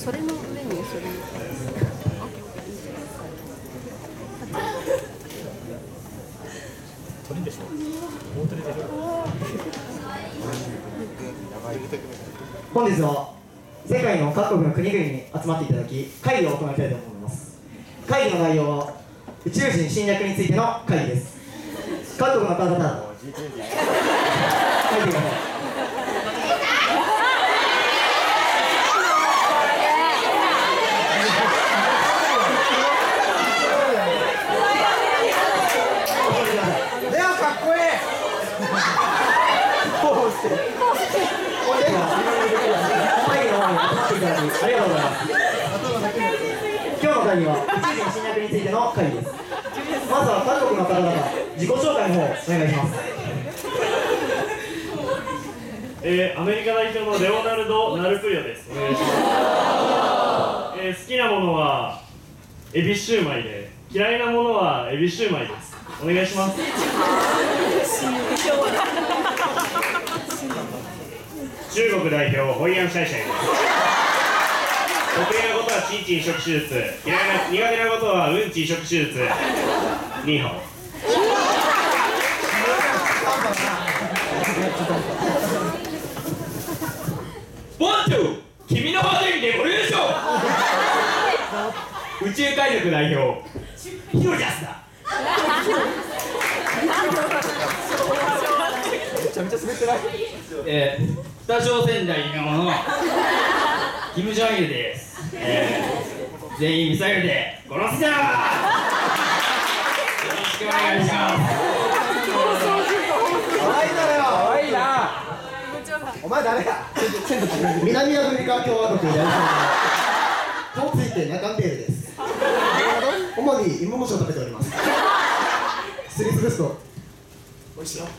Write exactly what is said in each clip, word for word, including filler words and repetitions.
それの上にそれ鳥でしょ。大鳥でしょ。 本日は世界の各国の国々に集まっていただき会議を行いたいと思います。会議の内容は宇宙人侵略についての会議です。各国の方々書いてください。ありがとうございます。今日の会議は宇宙人侵略についての会議です。まずは各国の方々、自己紹介の方お願いします。 えー、アメリカ代表のレオナルド・ナルクリオです。お願いします。えー、好きなものはエビシューマイで、嫌いなものはエビシューマイです。お願いします。中国代表ホイヤンシャイシャイです。得意なことはチンチン移植手術、嫌いな苦手なことはうんち移植手術。ニーハオ。ワンツー、君のハートにレボリューション。宇宙海賊代表ヒロジャスだ。 めちゃめちゃ滑ってない。 えー、北朝鮮代表のキム・ジョンイルです。えー、全員ミサイルで殺すぞー。よろしくお願いします。 可愛いだろよ。可愛いな。お前誰や。 南アフリカ共和国代表のとついて中ンベールです。主に芋虫を食べております。すりつぶすと美味しいよ。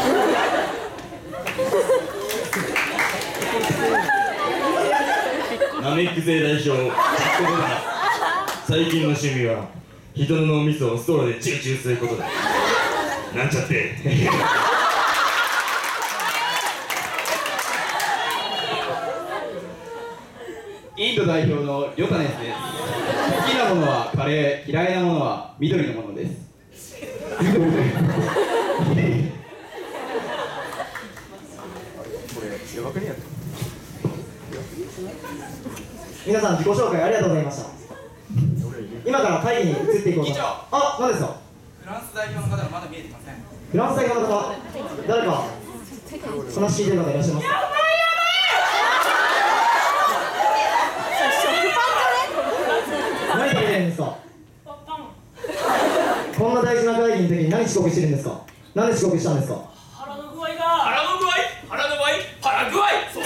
ナメック星代表最近の趣味は人の脳みそをストローでチューチューすることだ。なんちゃってインド代表のリョタネスです。好きなものはカレー、嫌いなものは緑のものです。 皆さん自己紹介ありがとうございました。今から会議に移っていこうと。 議長、 あ、何ですか。 フランス代表の方はまだ見えてません。 フランス代表の方、誰か話聞いてる方いらっしゃいますか。何食べてるんですか。こんな大事な会議の時に何遅刻してるんですか。なんで遅刻したんですか。 腹の具合が腹の具合腹の具合腹具合そうね。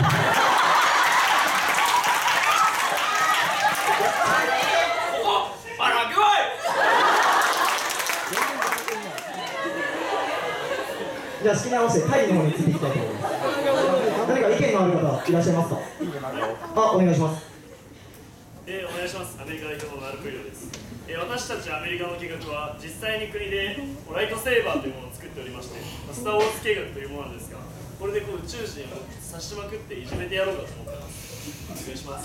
ここ腹具合。 じゃあ仕切り直して会議の方についていきたいと思います。何か意見のある方いらっしゃいますか。あ、お願いします。 えー、お願いします。アメリカ代表のナルクリオです。えー、私たちアメリカの計画は実際に国でライトセーバーというものを作っておりまして、スター・ウォーズ計画というものなんですが、これでこう宇宙人を刺しまくっていじめてやろうかと思ってます。お願いします。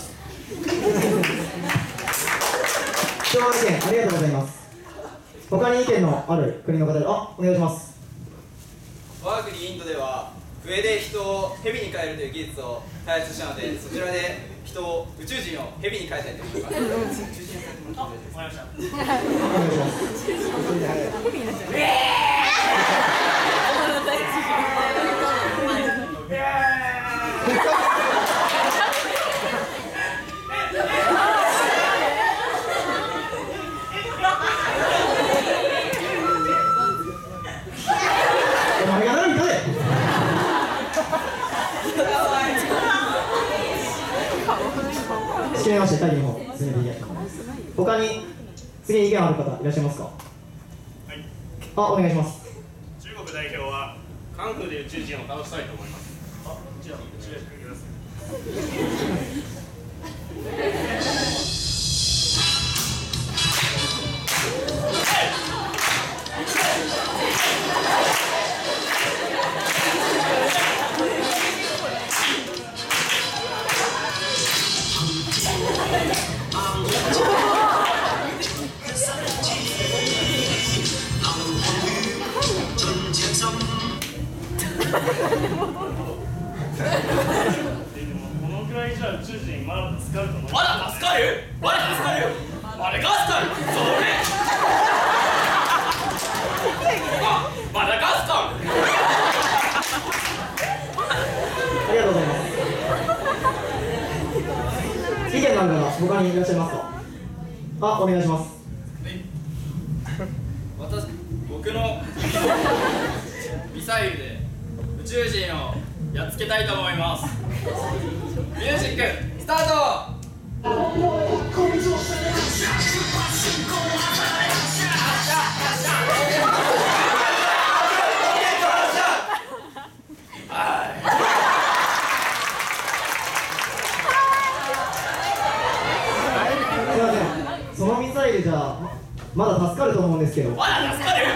貴重な意見ありがとうございます。他に意見のある国の方で、あ、お願いします。 我が国インドでは笛で人を蛇に変えるという技術を開発したので、そちらで人を宇宙人を蛇に変えたいと思います。あ、わかりました。 お願いします。お前が何かで。仕切りまして会議の方進めていきたいと思います。他に次に意見ある方いらっしゃいますか。 はい。 あ、お願いします。 中国代表はカンフーで宇宙人を倒したいと思います。あ、じゃあ宇宙人ください。 このくらいじゃ宇宙人まだ助かると思う。 まだ助かるまだ助かるまだガスカルそれあまだガスカルありがとうございます。意見なんかが他にいらっしゃいますか。あ、お願いします。 私僕のミサイルで宇宙人をやっつけたいと思います。ミュージックスタート。 すいません、そのミサイルじゃまだ助かると思うんですけど。 まだ助かる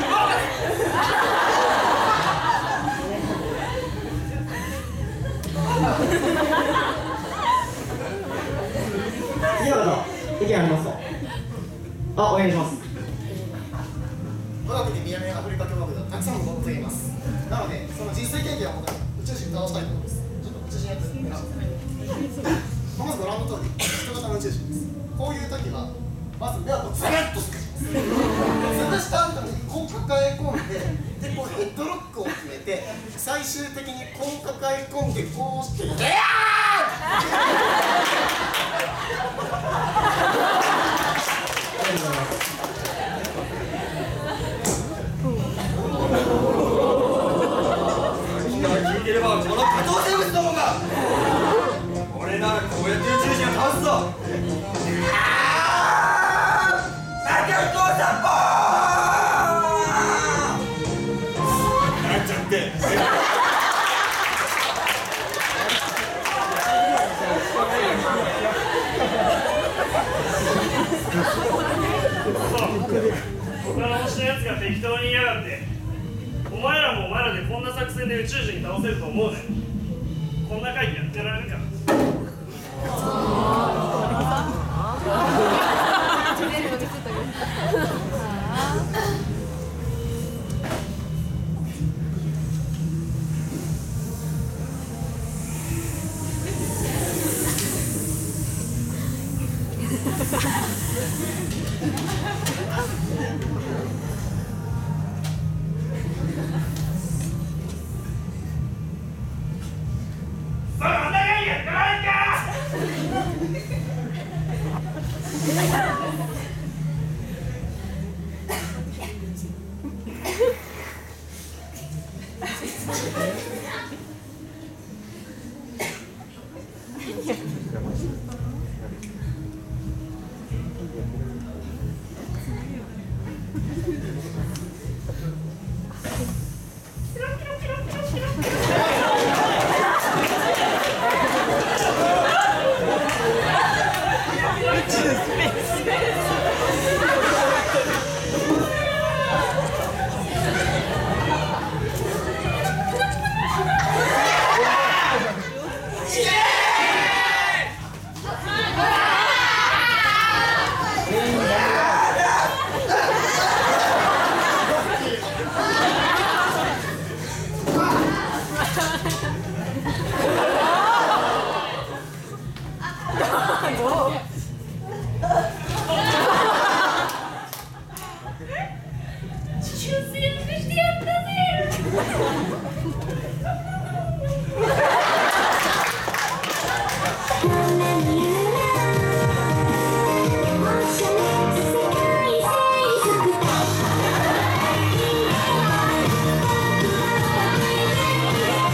次の方、意見ありますか。あ、お願いします。 我が国南アフリカ共和国ではたくさんの動物がいます。なので、その実際経験をもとに宇宙人を倒したいと思います。ちょっと宇宙人やつ選んでください。まずご覧の通り、人型の宇宙人です。こういう時は、まず目をずらっとすかします。ずらした後にこう抱え込んで、で、こうヘッドロックを決めて、最終的にこう抱え込んで、こうして、ギャー聞いてればこの下等生物どもが俺ならこうやって宇宙人を倒すぞ。なんでお父さんもなんちゃって他の星のやつが適当に言いやがって。お前らもお前らでこんな作戦で宇宙人倒せると思うね。こんな会議やってられるか。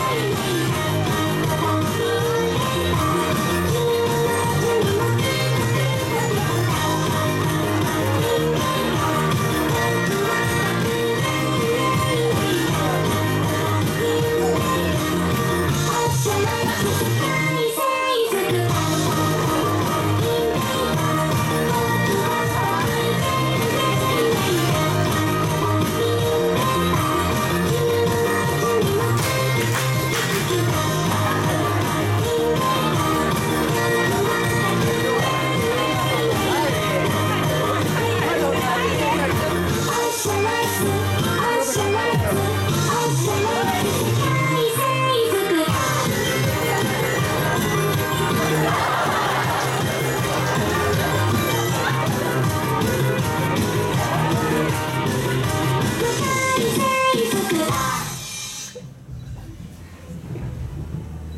「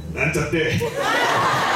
なんちゃって